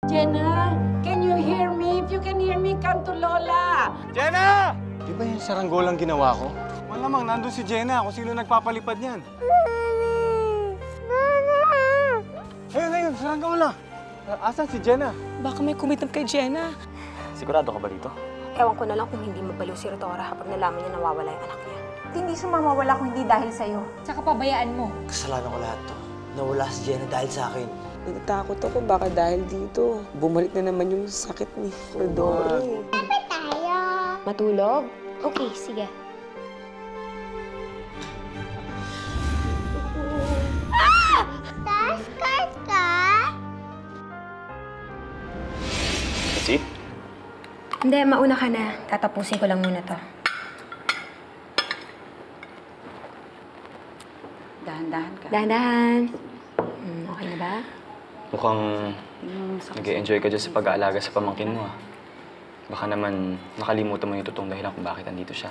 Jenna, can you hear me? If you can hear me, come to Lola. Jenna! Di ba yung saranggolang ginawa ko? Malamang nandun si Jenna kung sino nagpapalipad niyan. Ayun, saranggola. Asan si Jenna? Baka may kumitab kay Jenna. Sigurado ka ba dito? Ewan ko na lang kung hindi mabaliw si Rhodora kapag nalaman niya nawawala yung anak niya. Hindi siya mawawala kung hindi dahil sa'yo. Tsaka pabayaan mo. Kasalanan ko lahat to. Nawala si Jenna dahil sa akin. Natatakot ako baka dahil dito. Bumalik na naman yung sakit ni Rhodora. Matulog? Okay, sige. Taskart ka? Kasi? Hindi, mauna ka na. Tatapusin ko lang muna to. Dahan-dahan ka. Dahan-dahan. Okay na ba? Mukhang nag-e-enjoy ka dyan sa pag-aalaga sa pamangkin mo, ah. Baka naman nakalimutan mo yung totoong dahilan kung bakit andito siya.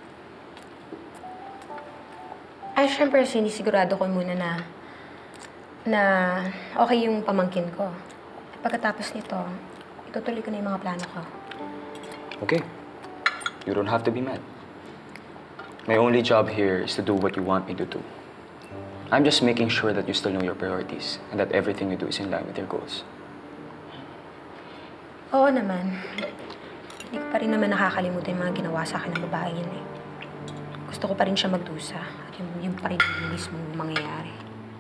Ay, syempre, sinisigurado ko muna na okay yung pamangkin ko. At pagkatapos nito, itutuloy ko na yung mga plano ko. Okay. You don't have to be mad. My only job here is to do what you want me to do. I'm just making sure that you still know your priorities and that everything you do is in line with your goals. Oo naman. Hindi ko pa rin naman nakakalimutan yung mga ginawa sa akin ng babae yun eh. Gusto ko pa rin siya magdusa at yun pa rin yung mismong mangyayari.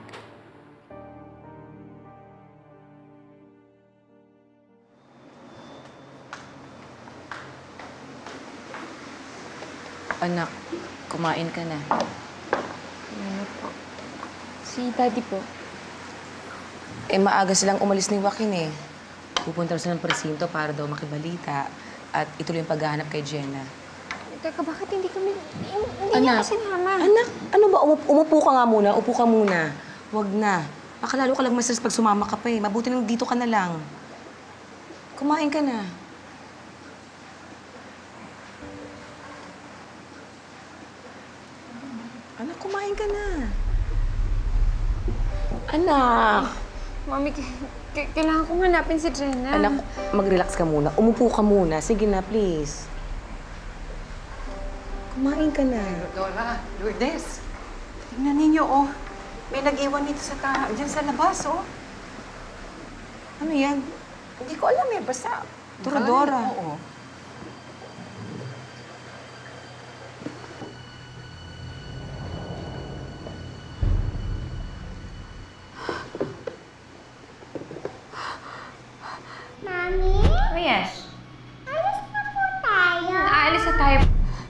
Anak, kumain ka na. Ano po? Si Daddy po. Eh, maaga silang umalis ni Joaquin eh. Pupunta sila ng presinto para daw makibalita at ituloy yung paghahanap kay Jenna. Teka, bakit hindi kami... Hindi Anak, niya kasi sinama. Anak, ano ba? Umupo ka nga muna. Upo ka muna. Huwag na. Baka lalo ka lang ma-stress pag sumama ka pa eh. Mabuti nang dito ka na lang. Kumain ka na. Anak, kumain ka na. Anak! Mami, kailangan kong hanapin si Jenna. Anak, mag-relax ka muna. Umupo ka muna. Sige na, please. Kumain ka na. Rhodora, Lourdes. Tingnan ninyo, oh. May nag-iwan dito dyan sa labas, oh. Ano yan? Hindi ko alam eh, basta... Rhodora. Oo. Mami? Oh, yes. Alis na po tayo. Aalis na tayo.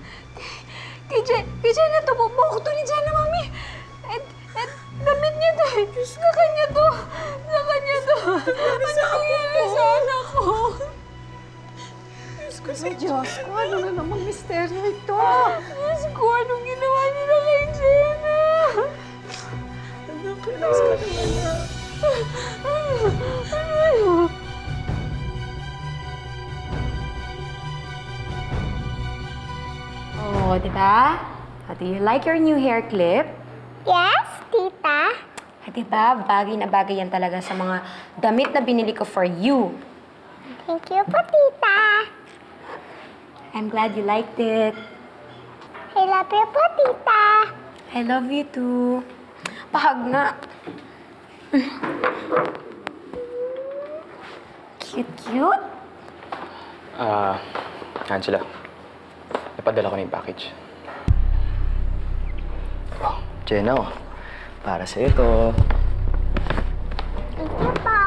Kay Jenna to, bubok to ni Jenna, Mami. At damit niya to. Diyos, sa kanya to. Sa kanya to. Ano nangyayari sa anak ko? Diyos ko sa Diyos ko. Ano na namang misteryo ito? Diyos ko, anong ginawa nila kay Jenna? Anak, relax ka naman na. Oh, di ba? Do you like your new hair clip? Yes, tita. Di ba? Bagay na bagay yan talaga sa mga damit na binili ko for you. Thank you po, tita. I'm glad you liked it. I love you po, tita. I love you too. Pahag nga. Cute. Angela. Napadala ko na yung package. Oh, Jenna, oh. Para sa'yo to. Thank you po.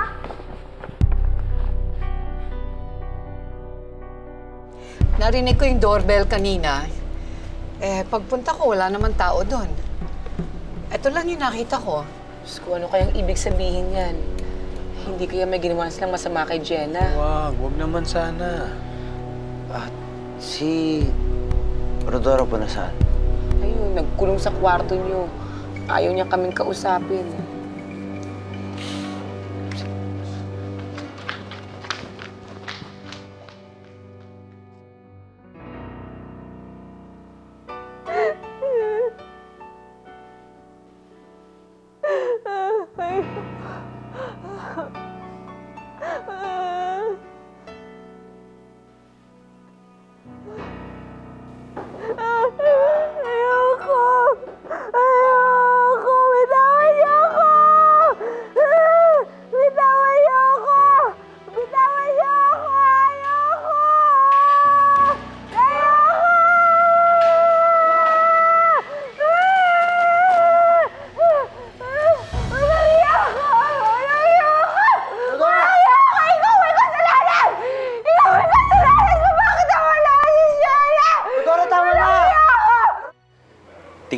Narinig ko yung doorbell kanina. Eh, pagpunta ko, wala naman tao doon. Ito lang yung nakita ko. Diyos ko, ano kayang ibig sabihin yan? Hindi kaya may ginawa silang masama kay Jenna? Wag naman sana. At si Rhodora po nasaan? Ayun, nagkulong sa kwarto niyo. Ayaw niya kaming kausapin.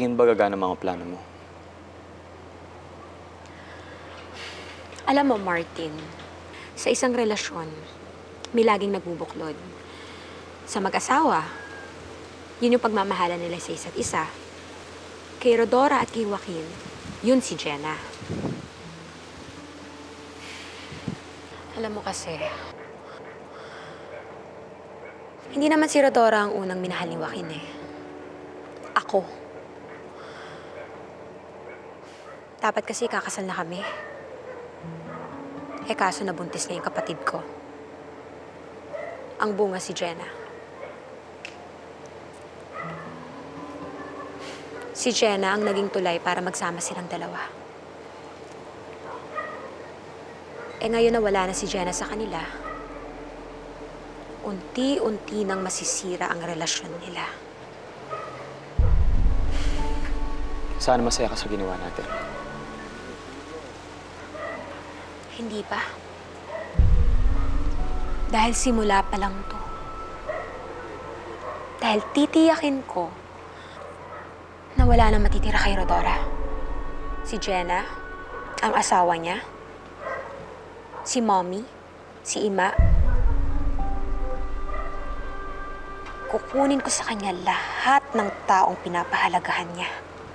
tingin ba gagana mga plano mo? Alam mo, Martin, sa isang relasyon, may laging nagbubuklod. Sa mag-asawa, yun yung pagmamahalan nila sa isa't isa. Kay Rhodora at kay Joaquin, yun si Jenna. Alam mo kasi, hindi naman si Rhodora ang unang minahal ni Joaquin eh. Ako. Dapat kasi kakasal na kami. Eh kaso nabuntis na yung kapatid ko. Ang bunga si Jenna. Si Jenna ang naging tulay para magsama silang dalawa. Eh ngayon na wala na si Jenna sa kanila, unti-unti nang masisira ang relasyon nila. Sana masaya ka sa ginawa natin. Hindi pa. Dahil simula pa lang to. Dahil titiyakin ko na wala nang matitira kay Rhodora. Si Jenna, ang asawa niya, si Mommy, si Ima. Kukunin ko sa kanya lahat ng taong pinapahalagahan niya.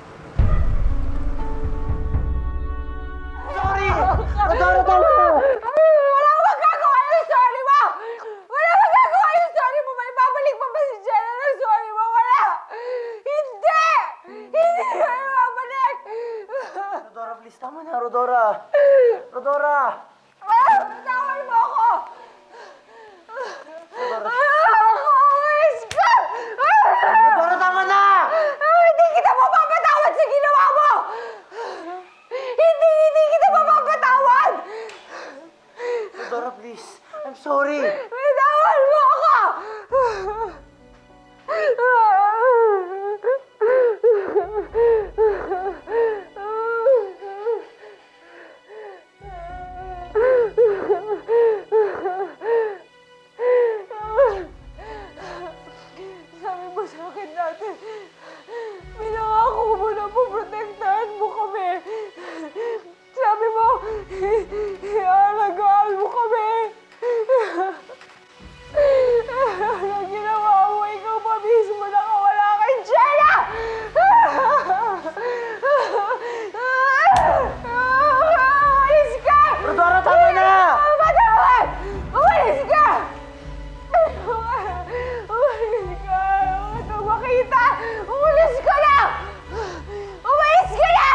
Sorry! Rhodora, tama na! Wala akong magagawa yung sorry mo! Wala akong magagawa yung sorry mo! May babalik pa ba si Jenna ng sorry mo? Wala! Hindi! Hindi ko ibabalik! Rhodora, please, tama na, Rhodora! Rhodora! Bitawan mo ako! Umalis ka! Rhodora, tama na! Hindi kita mapapatawad sa ginawa mo! Hindi kita mapapatawad! Rhodora, please. I'm sorry. Bitawan mo ako! Sabi mo sa akin dati, pinangako mo na poprotektahan mo kami. Sabi mo, ialagaan mo kami. Ang ginawa mo, ikaw pa mismo nakawala kay Jenna! Umalis ka! Rhodora, tama na! Matawad! Umalis ka! Umalis ka! Ito makita! Umalis ka na! Umalis ka na!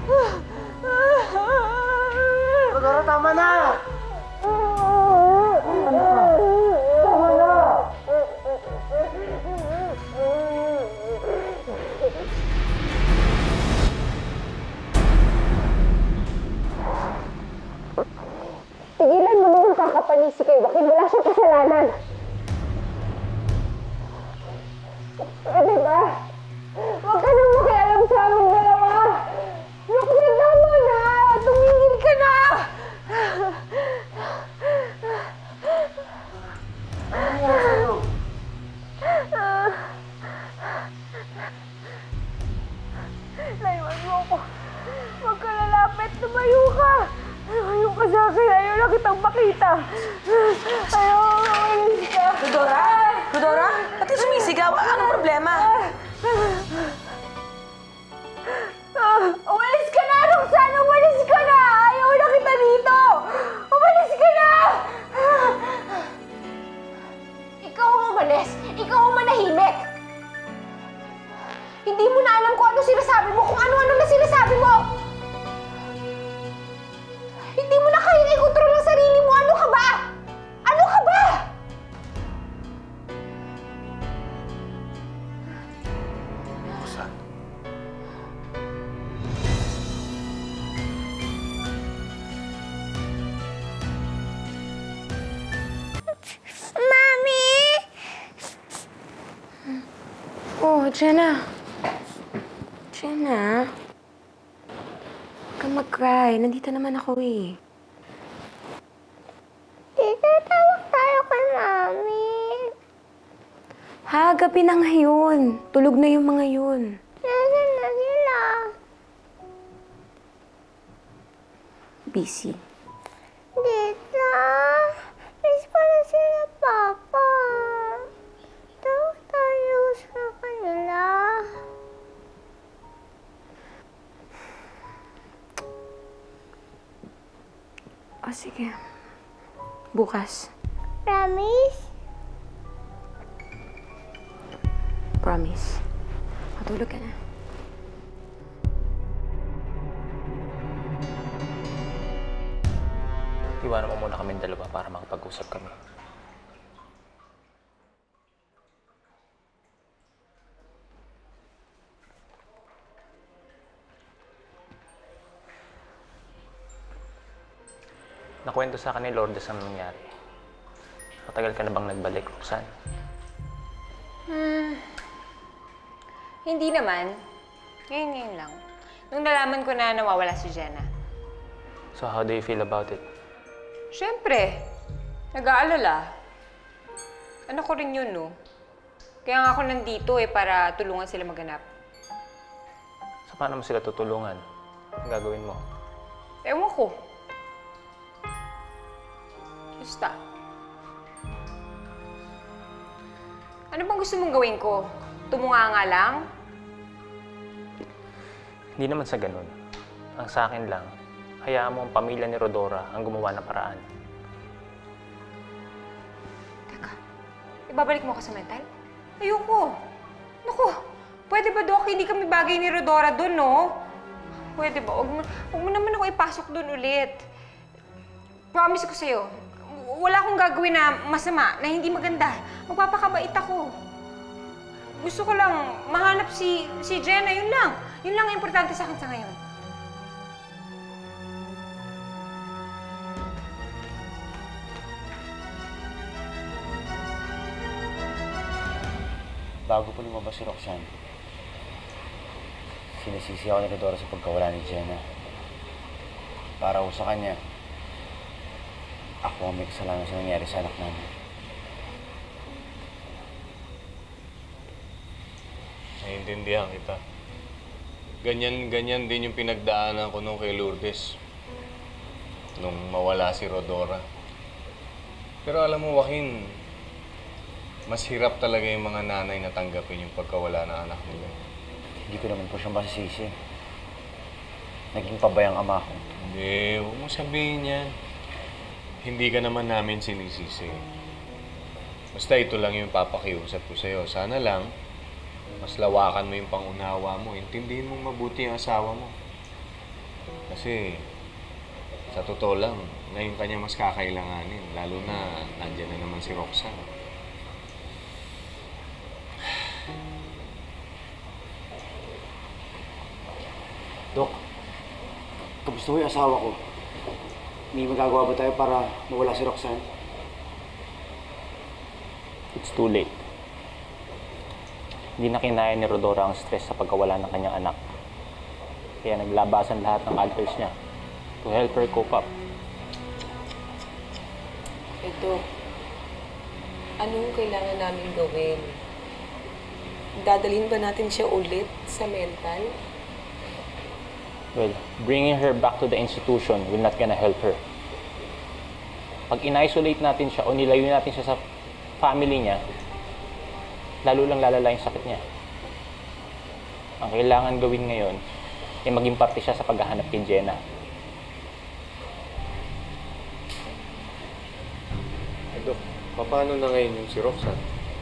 Rhodora, tama na! Tigilan mo na yung kakapanisi kay Joaquin. Wala siyang kasalanan. Diba? Huwag ka nang makialam sa aming dalawa. Joaquin, tama na! Tumingin ka na! Layuan mo ako. Huwag ka lalapit. Lumayo ka. Lumayo ka sa akin. Ayaw na kitang makita. Ayaw, umalis ka. Rhodora? Rhodora? Ba't yung sumisigaw? Anong problema? Umalis ka na, Roxanne! Umalis ka na! Ayaw na kita dito! Umalis ka na! Ikaw ang umalis! Ikaw ang manahimik! Hindi mo na alam kung ano sinasabi mo, kung ano-ano na sinasabi mo! Hindi mo na kayang i-control ang sarili mo! Ano ka ba? Ano ka ba? Mami! Oh, Jenna. Jenna. Huwag kang mag-cry. Nandito naman ako eh. Tita, tawag tayo kay Mami. Ha, gabi na ngayon. Tulog na yung mga yun. Nasaan na si busy. Tita, miss ko na sila, Papa. Tawag tayo sa kanila. O sige. Bukas. Promise? Promise. Matulog ka na. Iwanan mo muna kami dalawa para makapag-usap kami. Nakwento sa akin ni Lourdes ang nangyari. Matagal ka na bang nagbalik, Roxanne? Hindi naman. Ngayon lang. Nung nalaman ko na nawawala si Jenna. So how do you feel about it? Siyempre, nag-aalala. Ano ko rin yun, no? Kaya nga ako nandito para tulungan sila maghanap. So paano mo sila tutulungan? Ang gagawin mo? Ewan ko. Basta. Ano bang gusto mong gawin ko? Tumunganga lang? Hindi naman sa ganun. Ang sa akin lang, hayaan mo ang pamilya ni Rhodora ang gumawa ng paraan. Teka, ibabalik mo ako sa mental? Ayoko. Naku, pwede ba, Doc? Hindi kami bagay ni Rhodora doon, no? Pwede ba? Huwag mo naman ako ipasok doon ulit. Promise ko sa'yo, wala akong gagawin na masama, na hindi maganda. Magpapakabait ako. Gusto ko lang mahanap si Jenna, yun lang. Yun lang ang importante sa akin sa ngayon. Bago po lumabas si Roxanne, sinisisi ako ni Rhodora sa pagkawala ni Jenna. Para ko sa kanya, ako ang may kasalanan sa nangyari sa anak namin. Naiintindihan kita. Ganyan din yung pinagdaanan ko nung kay Lourdes. Nung mawala si Rhodora. Pero alam mo, Joaquin, mas hirap talaga yung mga nanay na tanggapin yung pagkawala ng anak nila. Hindi ko naman po siya masisisi. Naging pabayang ama ko. Hindi, huwag mo sabihin yan. Hindi ka naman namin sinisisi. Basta ito lang yung papakiusap ko sa'yo. Sana lang, mas lawakan mo yung pangunawa mo. Intindihin mong mabuti ang asawa mo. Kasi, sa totoo lang, ngayon kanya mas kakailanganin. Lalo na, nandyan na naman si Roxanne. Dok, kamusta ko yung asawa ko? May magagawa ba tayo para mawala si Roxanne? It's too late. Hindi na kinaya ni Rhodora ang stress sa pagkawala ng kanyang anak. Kaya naglabasan lahat ng advice niya to help her cope up. Ito, anong kailangan namin gawin? Dadalhin ba natin siya ulit sa mental? Well, bringing her back to the institution will not gonna help her. Pag in-isolate natin siya o nilayo natin siya sa family niya, lalo lang lalala yung sakit niya. Ang kailangan gawin ngayon ay maging parte siya sa paghahanap kay Jenna. Dok, paano na ngayon yung si Roxanne?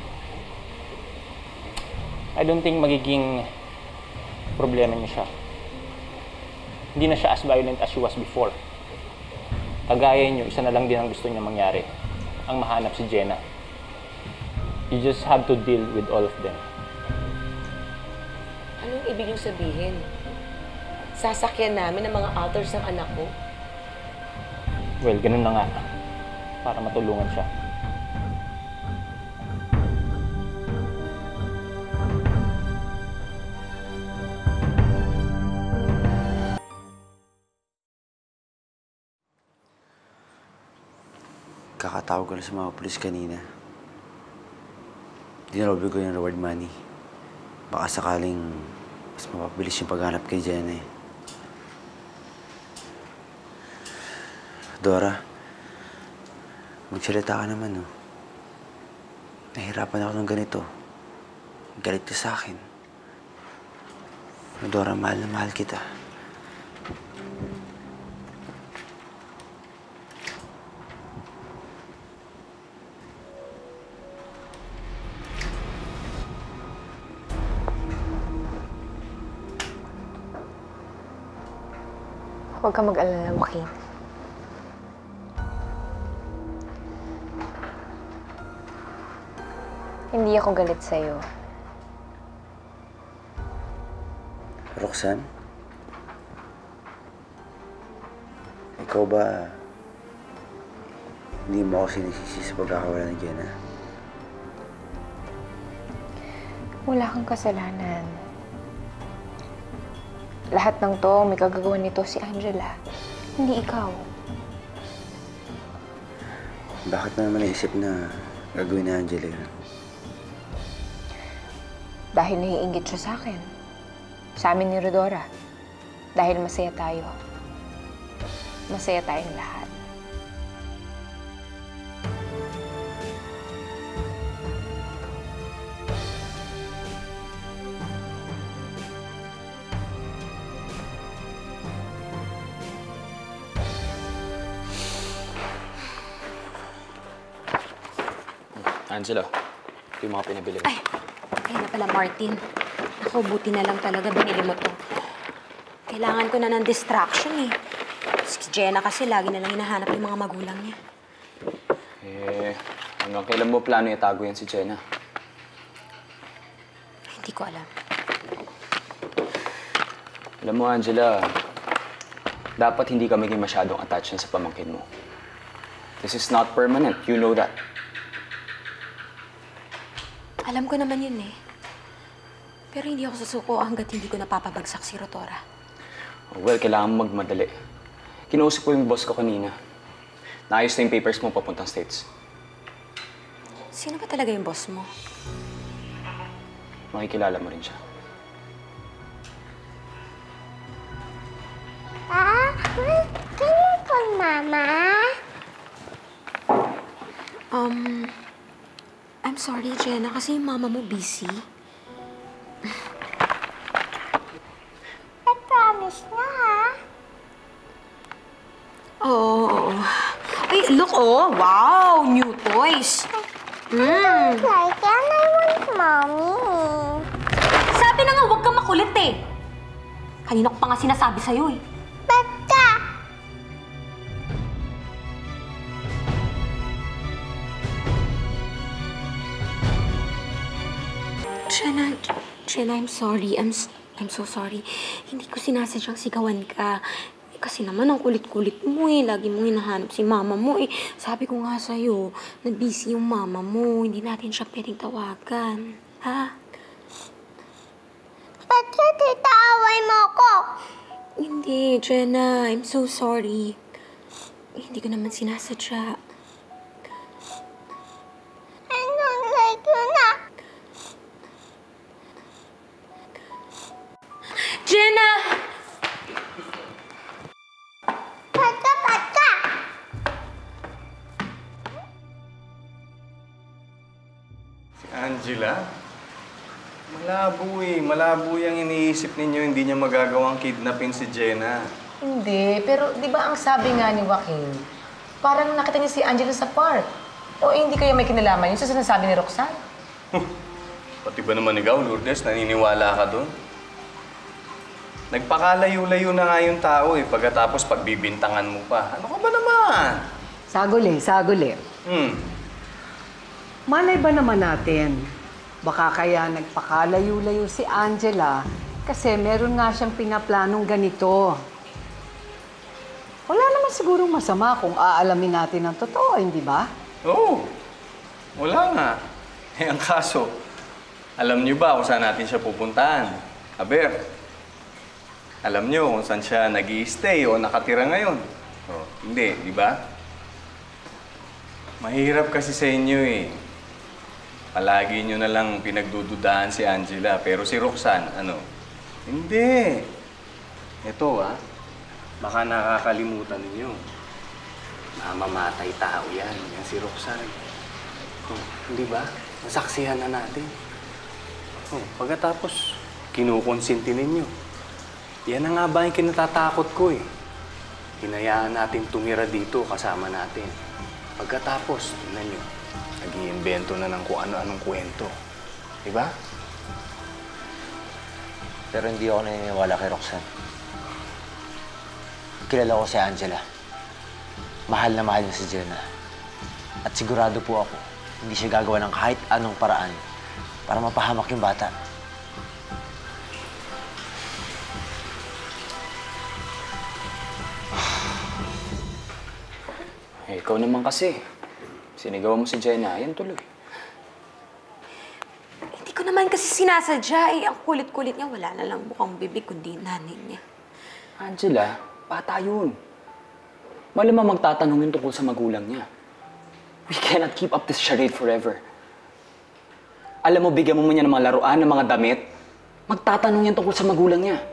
I don't think magiging problema niya siya. Hindi na siya as violent as she was before. Kagaya niyo, isa na lang din ang gusto niya mangyari. Ang mahanap si Jenna. You just have to deal with all of them. Anong ibig niyong sabihin? Sasakyan namin ang mga alters ng anak ko? Well, ganun na nga. Para matulungan siya. Kakatawag ko na sa mga pulis kanina. Dinrobe ko yung reward money. Baka sakaling mas mapabilis yung paghanap kay Jenna. Dora, magsalita ka naman, no? Nahirapan ako ng ganito. Galit ka sa akin. Dora, mahal na mahal kita. Huwag ka mag-alala, Joaquin. Hindi ako galit sa'yo. Roxanne? Ikaw ba hindi mo ako sinisisi sa pagkakawala ni Jenna? Wala kang kasalanan. Lahat ng to, may kagagawa nito si Angela. Hindi ikaw. Bakit na naman naisip na gagawin ni Angela yun? Dahil naiinggit siya sa akin. Sa amin ni Rhodora. Dahil masaya tayo. Masaya tayong lahat. Angela, ito yung mga pinabili mo. Ay, kaya na pala, Martin. Ako, buti na lang talaga binili mo to. Kailangan ko na ng distraction eh. Si Jenna kasi lagi na lang hinahanap yung mga magulang niya. Eh, hanggang kailan mo plano itago yan si Jenna? Hindi ko alam. Alam mo, Angela, dapat hindi ka maging masyadong attached sa pamangkin mo. This is not permanent. You know that. Alam ko naman yun eh. Pero hindi ako susuko hanggat hindi ko napapabagsak si Rhodora. Well, kailangan mo magmadali. Kinausap ko yung boss ko kanina. Naayos na yung papers mo papuntang States. Sino ba talaga yung boss mo? Makikilala mo rin siya. Can you call Mama? I'm sorry, Jenna, kasi yung mama mo busy. I promise na, ha? Oo. Ay, look, oh! Wow! New toys! Like, and I want Mommy. Sabi na nga, huwag kang makulit eh! Kanina ko pa nga sinasabi sa'yo eh. Ba't ka? Jenna, I'm sorry. I'm so sorry. Hindi ko sinasadyang sigawan ka. Kasi naman ang kulit-kulit mo eh. Lagi mong hinahanap si mama mo eh. Sabi ko nga sa'yo, na busy yung mama mo. Hindi natin siya pwedeng tawagan. Ha? Ba't ka titaaway mo ko? Hindi, Jenna. I'm so sorry. Hindi ko naman sinasadya. I don't like you na. Jenna! Ba't ka? Si Angela? Malabo eh. Malabo yung iniisip ninyo. Hindi niya magagawang kidnapin si Jenna. Hindi, pero di ba ang sabi nga ni Joaquin, parang nakita niya si Angela sa park. O hindi kaya may kinalaman yun sa sinasabi ni Roxanne? Pati ba naman ikaw, Lourdes? Naniniwala ka doon? Nagpakalayo-layo na nga yung tao eh. Pagkatapos pagbibintangan mo pa. Ano ka ba naman? Saguli. Malay ba naman natin? Baka kaya nagpakalayo-layo si Angela kasi meron nga siyang pinaplanong ganito. Wala naman sigurong masama kung aalamin natin ang totoo, hindi ba? Oo. Wala nga. Eh, ang kaso, alam niyo ba kung saan natin siya pupuntahan? Aber, alam niyo kung saan siya nag-i-stay o nakatira ngayon? Oh, hindi, di ba? Mahirap kasi sa inyo eh. Palagi niyo na lang pinagdududahan si Angela. Pero si Roxanne, ano? Hindi. Ito baka nakakalimutan ninyo. Mamamatay tao yan. Yan si Roxanne. Oh, hindi ba? Nasaksihan na natin. Oh, pagkatapos, kinukonsinti ninyo. Yan na nga ba yung kinatatakot ko eh. Hinayaan natin tumira dito kasama natin. Pagkatapos, tingnan nyo, nag-iimbento na ng kung ano-anong kwento. Diba? Pero hindi ako naniniwala kay Roxanne. Kilala ko si Angela. Mahal na mahal niya si Jenna. At sigurado po ako, hindi siya gagawa ng kahit anong paraan para mapahamak yung bata. Eh, ikaw naman kasi. Sinigawan mo si Jenna, yan tuloy. Hindi ko naman kasi sinasadya eh. Ang kulit-kulit niya, wala na lang bukang bibig kundi nanay niya. Angela, bata yun. Malamang magtatanong yun tungkol sa magulang niya. We cannot keep up this charade forever. Alam mo, bigyan mo niya ng mga laruan, ng mga damit. Magtatanong yan tungkol sa magulang niya.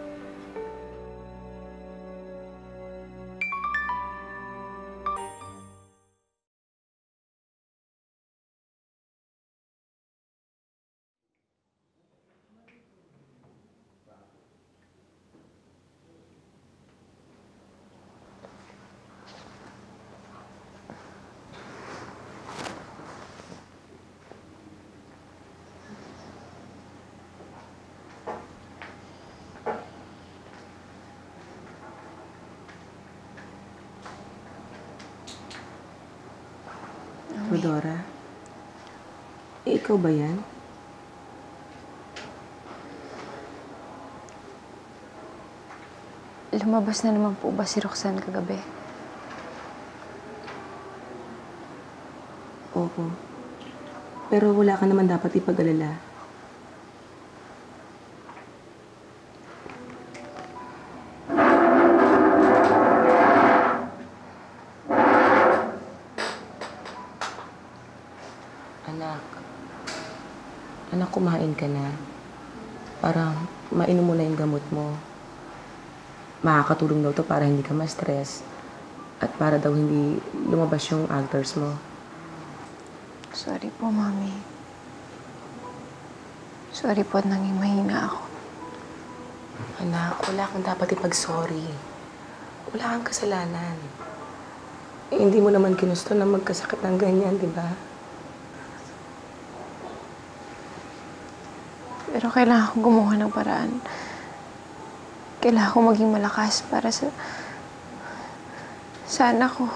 Rhodora, ikaw ba yan? Lumabas na naman po ba si Roxanne kagabi? Oo. Pero wala ka naman dapat ipag-alala. Anak, kumain ka na. Para mainom mo na yung gamot mo. Makakatulong daw to para hindi ka ma-stress. At para daw hindi lumabas yung alters mo. Sorry po, Mami. Sorry po at nanging mahina ako. Anak, wala kang dapat ipag-sorry. Wala kang kasalanan. Eh, hindi mo naman ginusto na magkasakit ng ganyan, di ba? Pero kailangan ko gumawa ng paraan. Kailangan ko maging malakas para sa anak ko.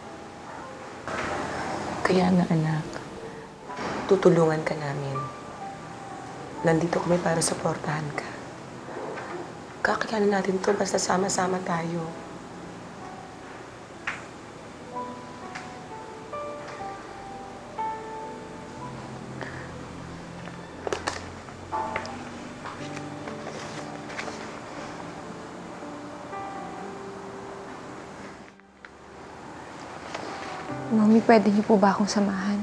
Kaya nga, anak, tutulungan ka namin. Nandito kami para suportahan ka. Kakayanin natin to basta sama-sama tayo. Mami, pwede niyo po ba akong samahan?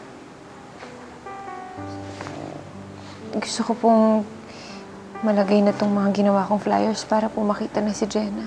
Gusto ko pong malagay na tong mga ginawa kong flyers para po makita na si Jenna.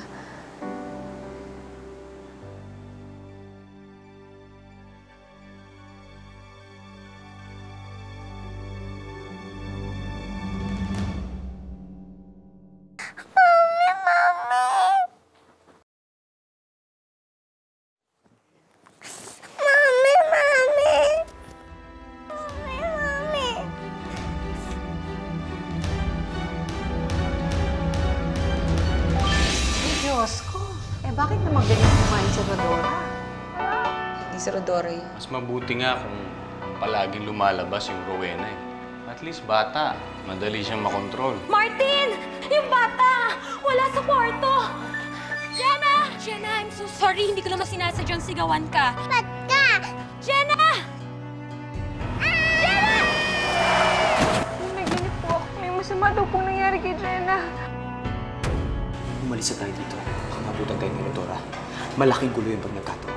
Diyos ko. Eh, bakit naman ganyan kumain si Rhodora? Hindi si Rhodora yun. Mas mabuti nga kung palaging lumalabas yung Rowena eh. At least bata, madali siyang makontrol. Martin! Yung bata! Wala sa kwarto! Jenna! Jenna, I'm so sorry. Hindi ko naman sinasadyang sigawan ka. Ba't ka? Jenna! Jenna! Naginip po ako. May masama daw pong nangyari kay Jenna. Umalis na tayo dito. Baka mabutan tayo ni Rhodora. Malaking gulo yung pag nagkataon.